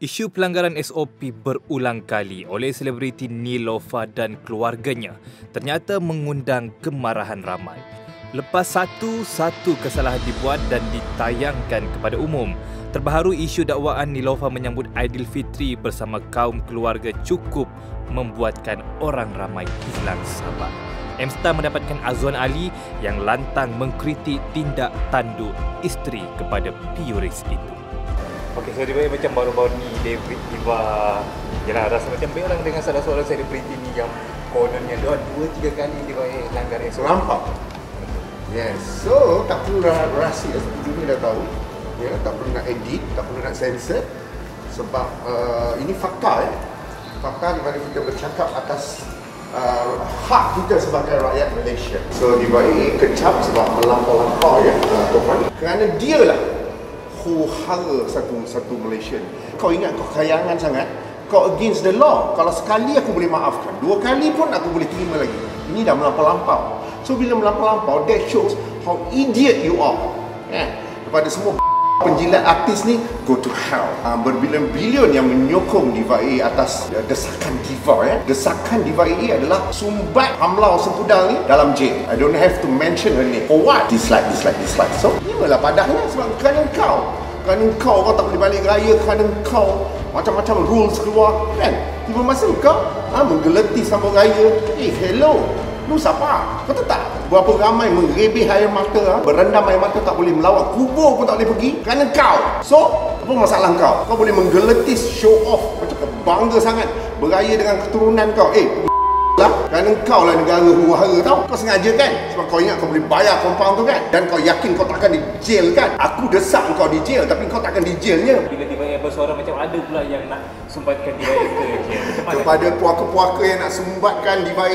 Isu pelanggaran SOP berulang kali oleh selebriti Neelofa dan keluarganya ternyata mengundang kemarahan ramai. Lepas satu kesalahan dibuat dan ditayangkan kepada umum, terbaru isu dakwaan Neelofa menyambut Aidilfitri bersama kaum keluarga cukup membuatkan orang ramai hilang sabar. M-Star mendapatkan Azwan Ali yang lantang mengkritik tindak tanduk isteri kepada Piyuris itu. Okey, so dia macam baru-baru ni David Diva, yalah rasa macam baik orang dengan salah seorang selebriti ni yang kononnya 2-3 kali dia langgar SOP. Nampak? Yes. So tak perlu rahsia, seperti ni dah tahu. Ya, tak perlu nak edit, tak perlu nak sensor. Sebab ini fakta fakta di mana kita bercakap atas hak kita sebagai rakyat Malaysia. So Diva kecap sebab melampau-lampau kerana dia lah hara satu Malaysian. Kau ingat kau kayangan sangat, kau against the law. Kalau sekali aku boleh maafkan, 2 kali pun aku boleh terima lagi. Ini dah melampau-lampau. So bila melampau-lampau, that shows how idiot you are. Kepada semua penjilat artis ni, go to hell. Berbilion-bilion yang menyokong Diva atas desakan Diva. Desakan Diva adalah sumbat Hamlau Sempudal ni dalam jail. I don't have to mention her name. For what? Dislike. So, inilah padahnya sebab kerana kau tak boleh balik raya, kerana kau macam-macam rules keluar, kan? Tiba masa kau menggeleti sambung raya. Hello. Lu siapa? Kau tahu tak? Berapa ramai merebeh air mata, berendam air mata, tak boleh melawat kubur pun tak boleh pergi kerana kau. So, apa masalah kau? Kau boleh menggeletis, show off, macam kau bangga sangat beraya dengan keturunan kau. Lah, kerana kau lah negara huru-hara tau. Kau sengaja kan? Sebab kau ingat kau boleh bayar compound tu kan? Dan kau yakin kau takkan di jail kan? Aku desak kau di jail, tapi kau takkan di jailnya. Tiba-tiba bersuara macam ada pula yang nak sumbatkan Diva ke jail. Kepada puaka-puaka yang nak sumbatkan Diva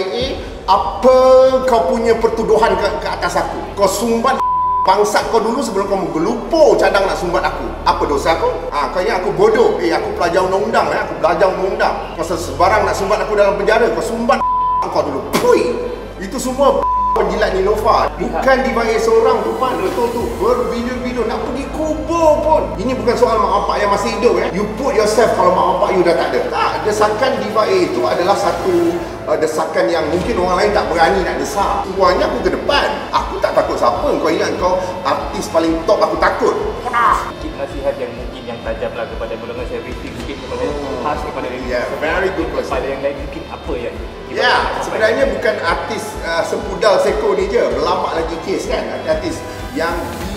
apa kau punya pertuduhan ke atas aku? Kau sumbat bangsat kau dulu sebelum kau menggelupur cadang nak sumbat aku. Apa dosa aku? Kau ingat aku bodoh? Aku pelajar undang-undang. Aku belajar undang-undang. Kau sebarang nak sumbat aku dalam penjara, kau sumbat kau dulu. Pui! Itu semua penjilat Neelofa. Bukan Diva seorang tu, betul tu. Berbilion-bilion nak pergi kubur pun. Ini bukan soal mak bapak yang masih hidup. You put yourself kalau mak bapak you dah tak ada. Tak, desakan Diva itu adalah satu desakan yang mungkin orang lain tak berani nak desak. Semuanya aku ke depan. Aku tak takut siapa. Kau ingat kau artis paling top aku takut. Sikit nasihat yang mungkin yang tajam lah kepada golongan selebriti, sikit kepada khas kepada very good person. Pada yang lain mungkin apa yang sebenarnya bukan artis Sempudal Seko ni je, berlambak lagi kes kan. Artis yang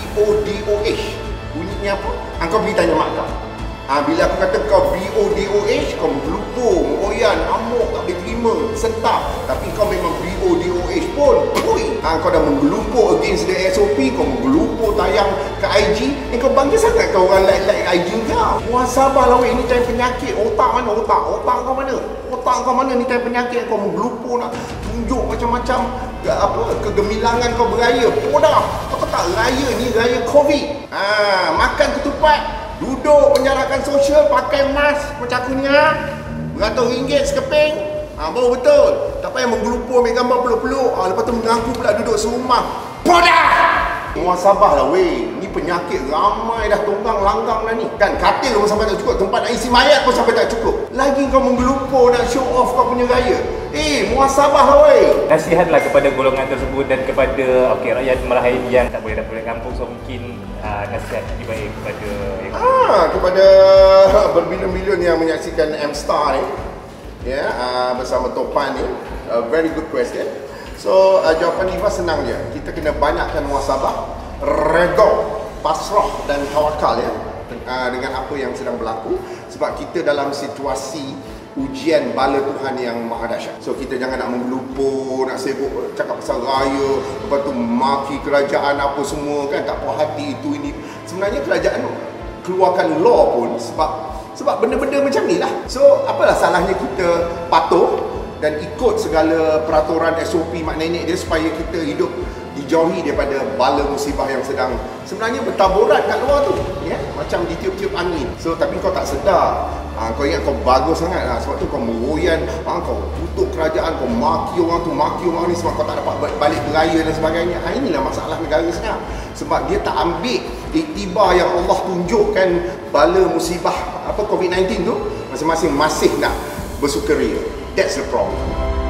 BODOH, bunyinya apa? Kau pergi tanya mak kau. Bila aku kata kau BODOH, kau melupur, mengoyan, amuk, tak boleh terima, sentap. Tapi kau memang BODOH pun, kau dah menggelupur against the SOP, kau menggelupur tayang ke IG. Kau bangga sangat kau orang like IG kau. Muhasabah lah weh, ni cari penyakit. Otak mana? Otak kau mana? Otak kau mana ni cari penyakit? Kau menggelupur nak tunjuk macam-macam kegemilangan kau beraya. Podah, kau tak raya ni, raya COVID. Makan ketupat, duduk penjarakan sosial, pakai mask macam aku ni beratus ringgit sekeping. Baru betul. Tak payah menggelupur ambil gambar peluk-peluk. Lepas tu mengaku pula duduk serumah. Podah! Muhasabah lah weh. Ni penyakit ramai dah tunggang langgang dah ni. Kan katil pun sampai tak cukup, tempat nak isi mayat pun sampai tak cukup. Lagi kau menggelupur nak show off kau punya gaya. Muhasabah lah weh. Nasihatlah kepada golongan tersebut dan kepada rakyat Merahan yang tak boleh pulang kampung. So mungkin nasihat Diva kepada kepada berbilion-bilion yang menyaksikan M-Star ni, bersama Topan ni. Very good question. So jawapan Diva senang je. Kita kena banyakkan muhasabah, redha, pasrah dan tawakal dengan apa yang sedang berlaku. Sebab kita dalam situasi ujian bala Tuhan yang maha dahsyat. So kita jangan nak menggelupur, nak sibuk cakap pasal raya, lepas tu maki kerajaan apa semua kan, tak puas hati itu ini. Sebenarnya kerajaan keluarkan law pun sebab benda-benda macam ni lah. So apalah salahnya kita patuh dan ikut segala peraturan SOP mak nenek dia supaya kita hidup dijauhi daripada bala musibah yang sedang sebenarnya bertaburan kat luar tu, macam ditiup-tiup angin. So tapi kau tak sedar. Kau ingat kau bagus sangat sebab tu kau meroyan, kau kutuk kerajaan, kau maki orang ni sebab kau tak dapat balik beraya dan sebagainya. Inilah masalah negara sekarang. Sebab dia tak ambil iktibar yang Allah tunjukkan bala musibah apa COVID-19 tu, masing-masing masih nak bersukaria. That's the problem.